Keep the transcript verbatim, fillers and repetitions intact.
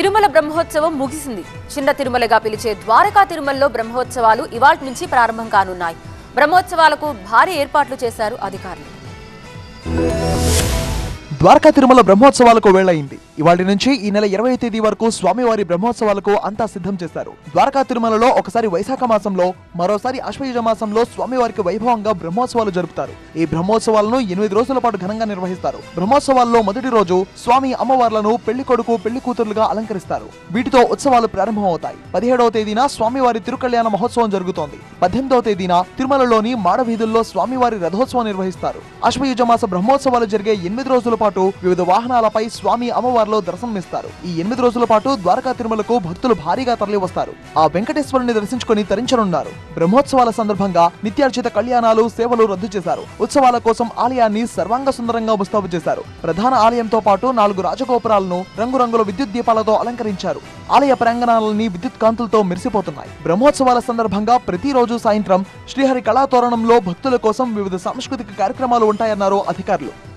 తిరుమల బ్రహ్మోత్సవం ముగిసింది. చిన్న తిరుమలగా పిలిచే ద్వారకా తిరుమలలో బ్రహ్మోత్సవాలు ఇవాల్టి నుంచి ప్రారంభం కానున్నాయి. బ్రహ్మోత్సవాలకు భారీ ఏర్పాట్లు చేశారు అధికారులు. ద్వారకా తిరుమల బ్రహ్మోత్సవాలకు వేళయింది. ఇవాళ నుంచి ఈ నెల ఇరవై తేదీ వరకు స్వామివారి బ్రహ్మోత్సవాలకు అంతా సిద్ధం చేశారు. ద్వారకా తిరుమలలో ఒకసారి వైశాఖ మాసంలో, మరోసారి ఆశ్వయుజ మాసంలో స్వామివారికి వైభవంగా బ్రహ్మోత్సవాలు జరుపుతారు. ఈ బ్రహ్మోత్సవాలను ఎనిమిది రోజుల పాటు ఘనంగా నిర్వహిస్తారు. బ్రహ్మోత్సవాల్లో మొదటి రోజు స్వామి అమ్మవార్లను పెళ్లి కొడుకు పెళ్లి కూతురులుగా అలంకరిస్తారు. వీటితో ఉత్సవాలు ప్రారంభమవుతాయి. పదిహేడవ తేదీన స్వామివారి తిరుకళ్యాణ మహోత్సవం జరుగుతోంది. పద్దెనిమిదవ తేదీన తిరుమలలోని మాడవీధుల్లో స్వామివారి రథోత్సవం నిర్వహిస్తారు. ఆశ్వయుజ మాస బ్రహ్మోత్సవాలు జరిగే ఎనిమిది రోజుల పాటు వివిధ వాహనాలపై స్వామి అమ్మవారిలో దర్శనమిస్తారు. ఈ ఎనిమిది రోజుల పాటు ద్వారకా తిరుమలకు భక్తులు భారీగా తరలి వస్తారు. ఆ వెంకటేశ్వరుని దర్శించుకుని తరించనున్నారు. బ్రహ్మోత్సవాల సందర్భంగా నిత్యార్జిత కళ్యాణాలు, సేవలు రద్దు చేశారు. ఉత్సవాల కోసం ఆలయాన్ని సర్వాంగ సుందరంగా ముస్తాబు చేశారు. ప్రధాన ఆలయంతో పాటు నాలుగు రాజగోపురాలను రంగురంగుల విద్యుత్ దీపాలతో అలంకరించారు. ఆలయ ప్రాంగణాలన్నీ విద్యుత్ కాంతులతో మెరిసిపోతున్నాయి. బ్రహ్మోత్సవాల సందర్భంగా ప్రతిరోజు సాయంత్రం శ్రీహరి కళాతోరణంలో భక్తుల కోసం వివిధ సాంస్కృతిక కార్యక్రమాలు ఉంటాయన్నారు అధికారులు.